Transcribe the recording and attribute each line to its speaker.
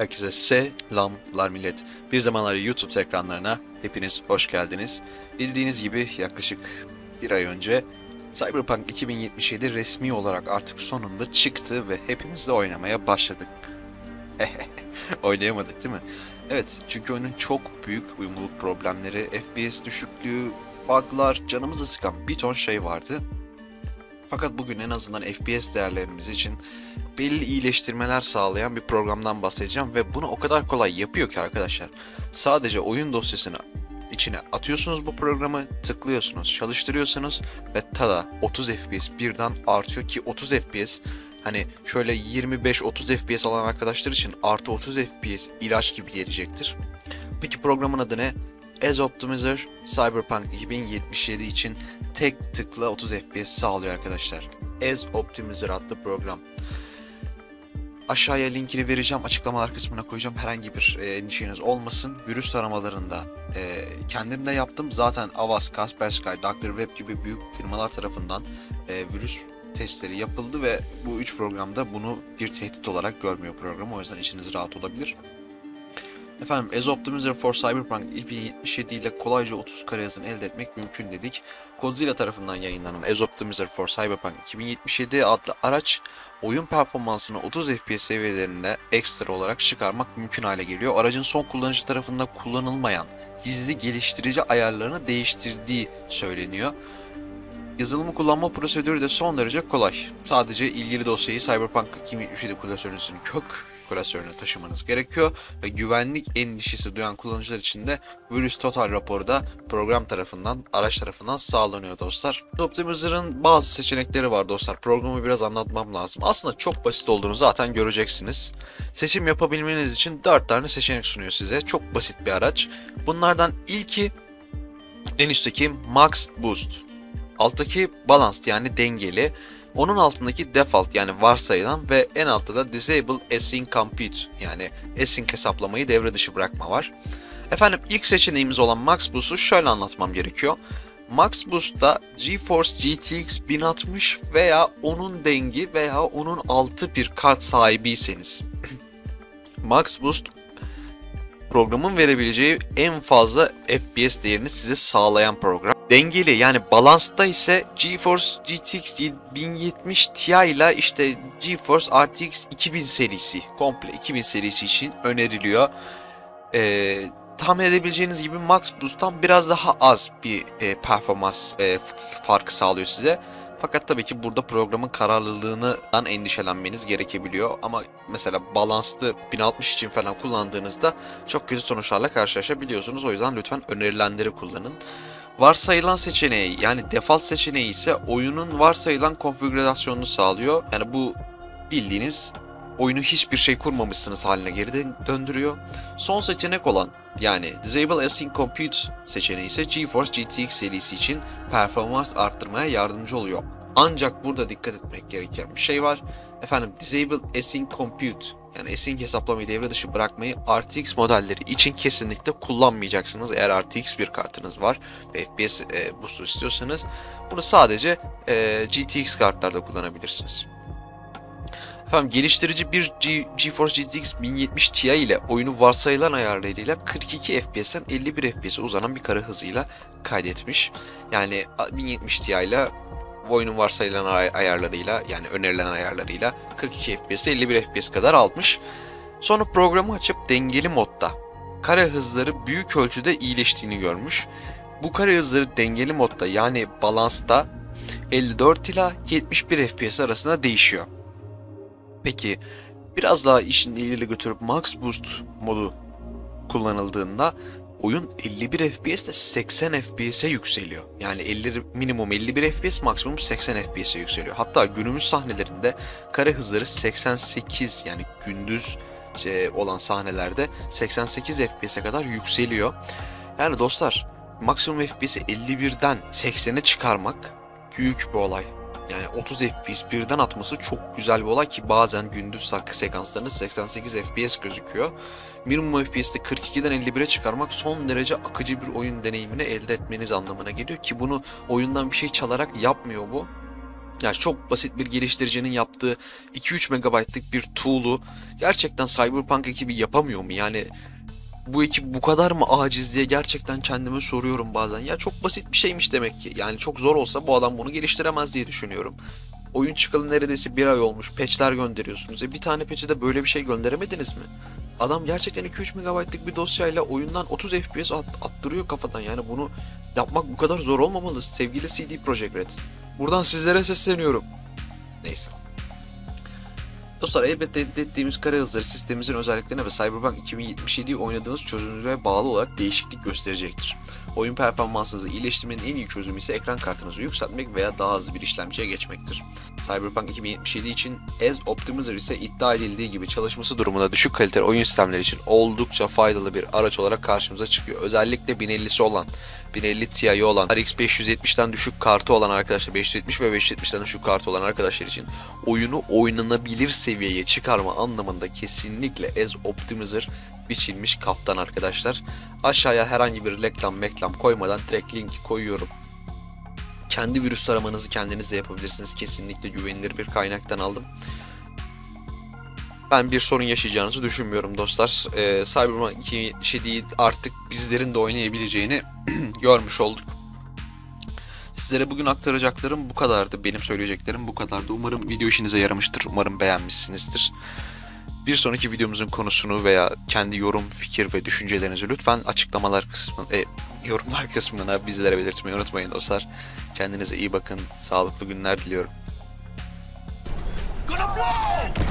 Speaker 1: Herkese selamlar millet. Bir zamanlar YouTube ekranlarına hepiniz hoş geldiniz. Bildiğiniz gibi yaklaşık bir ay önce Cyberpunk 2077 resmi olarak artık sonunda çıktı ve hepimiz de oynamaya başladık. Oynayamadık değil mi? Evet, çünkü oyunun çok büyük uyumluluk problemleri, FPS düşüklüğü, bug'lar, canımızı sıkan bir ton şey vardı. Fakat bugün en azından FPS değerlerimiz için belli iyileştirmeler sağlayan bir programdan bahsedeceğim ve bunu o kadar kolay yapıyor ki arkadaşlar. Sadece oyun dosyasını içine atıyorsunuz bu programı, tıklıyorsunuz, çalıştırıyorsunuz ve tada 30 FPS birden artıyor ki 30 FPS hani şöyle 25-30 FPS alan arkadaşlar için artı 30 FPS ilaç gibi gelecektir. Peki programın adı ne? As Optimizer Cyberpunk 2077 için tek tıkla 30 FPS sağlıyor arkadaşlar. As Optimizer adlı program. Aşağıya linkini vereceğim, açıklamalar kısmına koyacağım. Herhangi bir endişeniz olmasın. Virüs taramalarında kendim de yaptım. Zaten Avast, Kaspersky, Dr. Web gibi büyük firmalar tarafından virüs testleri yapıldı ve bu 3 programda bunu bir tehdit olarak görmüyor program. O yüzden içiniz rahat olabilir. Efendim, As Optimizer for Cyberpunk 2077 ile kolayca 30 kare hızını elde etmek mümkün dedik. Godzilla tarafından yayınlanan As Optimizer for Cyberpunk 2077 adlı araç, oyun performansını 30 FPS seviyelerine ekstra olarak çıkarmak mümkün hale geliyor. Aracın son kullanıcı tarafından kullanılmayan gizli geliştirici ayarlarını değiştirdiği söyleniyor. Yazılımı kullanma prosedürü de son derece kolay. Sadece ilgili dosyayı Cyberpunk 2077 klasörünüzün kök klasörüne taşımanız gerekiyor ve güvenlik endişesi duyan kullanıcılar için de virüs total raporu da program tarafından, araç tarafından sağlanıyor dostlar. Optimizer'ın bazı seçenekleri var dostlar. Programı biraz anlatmam lazım. Aslında çok basit olduğunu zaten göreceksiniz. Seçim yapabilmeniz için 4 tane seçenek sunuyor size. Çok basit bir araç. Bunlardan ilki en üstteki Max Boost. Alttaki Balanced yani dengeli. Onun altındaki Default yani varsayılan ve en altta da Disable Async Compute yani async hesaplamayı devre dışı bırakma var. Efendim, ilk seçeneğimiz olan Max Boost'u şöyle anlatmam gerekiyor. Max Boost'ta GeForce GTX 1060 veya onun dengi veya onun altı bir kart sahibiyseniz Max Boost programın verebileceği en fazla FPS değerini size sağlayan program. Dengeli yani Balance'da ise GeForce GTX 1070 Ti ile işte GeForce RTX 2000 serisi, komple 2000 serisi için öneriliyor. Tahmin edebileceğiniz gibi Max Boost'tan biraz daha az bir performans farkı sağlıyor size. Fakat tabii ki burada programın kararlılığından endişelenmeniz gerekebiliyor. Ama mesela Balance'lı 1060 için falan kullandığınızda çok kötü sonuçlarla karşılaşabiliyorsunuz. O yüzden lütfen önerilenleri kullanın. Varsayılan seçeneği yani default seçeneği ise oyunun varsayılan konfigürasyonunu sağlıyor. Yani bu bildiğiniz oyunu hiçbir şey kurmamışsınız haline geri döndürüyor. Son seçenek olan yani Disable Async Compute seçeneği ise GeForce GTX serisi için performans arttırmaya yardımcı oluyor. Ancak burada dikkat etmek gereken bir şey var. Efendim, Disable Async Compute yani async hesaplamayı devre dışı bırakmayı RTX modelleri için kesinlikle kullanmayacaksınız. Eğer RTX bir kartınız var ve FPS boost istiyorsanız bunu sadece GTX kartlarda kullanabilirsiniz. Efendim, geliştirici bir GeForce GTX 1070 Ti ile oyunu varsayılan ayarlarıyla 42 FPS'ten 51 FPS'e uzanan bir kare hızıyla kaydetmiş. Yani 1070 Ti ile oyunun varsayılan ayarlarıyla yani önerilen ayarlarıyla 42 FPS 51 FPS kadar almış. Sonra programı açıp dengeli modda kare hızları büyük ölçüde iyileştiğini görmüş. Bu kare hızları dengeli modda yani Balance'da 54 ila 71 FPS arasında değişiyor. Peki biraz daha işin ileri götürüp Max Boost modu kullanıldığında oyun 51 FPS'te 80 FPS'e yükseliyor. Yani minimum 51 FPS, maksimum 80 FPS'e yükseliyor. Hatta günümüz sahnelerinde kare hızları 88 yani gündüz olan sahnelerde 88 FPS'e kadar yükseliyor. Yani dostlar, maksimum FPS'i 51'den 80'e çıkarmak büyük bir olay. Yani 30 FPS birden atması çok güzel bir olay ki bazen gündüz sekanslarında 88 FPS gözüküyor. Minimum FPS'te 42'den 51'e çıkarmak son derece akıcı bir oyun deneyimini elde etmeniz anlamına geliyor ki bunu oyundan bir şey çalarak yapmıyor bu. Yani çok basit bir geliştiricinin yaptığı 2-3 megabaytlık bir tool'u gerçekten Cyberpunk ekibi yapamıyor mu? Yani bu ekip bu kadar mı aciz diye gerçekten kendime soruyorum bazen. Ya çok basit bir şeymiş demek ki. Yani çok zor olsa bu adam bunu geliştiremez diye düşünüyorum. Oyun çıkalı neredeyse bir ay olmuş. Patch'ler gönderiyorsunuz. Bir tane patch'e de böyle bir şey gönderemediniz mi? Adam gerçekten 2-3 megabaytlık bir dosyayla oyundan 30 FPS attırıyor kafadan. Yani bunu yapmak bu kadar zor olmamalı sevgili CD Projekt Red. Buradan sizlere sesleniyorum. Neyse. Dostlar, elbette elde ettiğimiz kare hızları sistemimizin özelliklerine ve Cyberpunk 2077'yi oynadığınız çözünürlüğe bağlı olarak değişiklik gösterecektir. Oyun performansınızı iyileştirmenin en iyi çözümü ise ekran kartınızı yükseltmek veya daha hızlı bir işlemciye geçmektir. Cyberpunk 2077 için As Optimizer ise iddia edildiği gibi çalışması durumunda düşük kaliteli oyun sistemleri için oldukça faydalı bir araç olarak karşımıza çıkıyor. Özellikle 1050'si olan, 1050 Ti'yi olan, RX 570'ten düşük kartı olan arkadaşlar, 570 ve 570'ten düşük kartı olan arkadaşlar için oyunu oynanabilir seviyeye çıkarma anlamında kesinlikle As Optimizer biçilmiş kaftan arkadaşlar. Aşağıya herhangi bir reklam koymadan direkt link koyuyorum. Kendi virüs taramanızı kendiniz de yapabilirsiniz. Kesinlikle güvenilir bir kaynaktan aldım. Ben bir sorun yaşayacağınızı düşünmüyorum dostlar. Cyberpunk 2077'yi artık bizlerin de oynayabileceğini görmüş olduk. Sizlere bugün aktaracaklarım bu kadardı. Benim söyleyeceklerim bu kadardı. Umarım video işinize yaramıştır. Umarım beğenmişsinizdir. Bir sonraki videomuzun konusunu veya kendi yorum, fikir ve düşüncelerinizi lütfen açıklamalar kısmında, yorumlar kısmına bizlere belirtmeyi unutmayın dostlar. Kendinize iyi bakın. Sağlıklı günler diliyorum.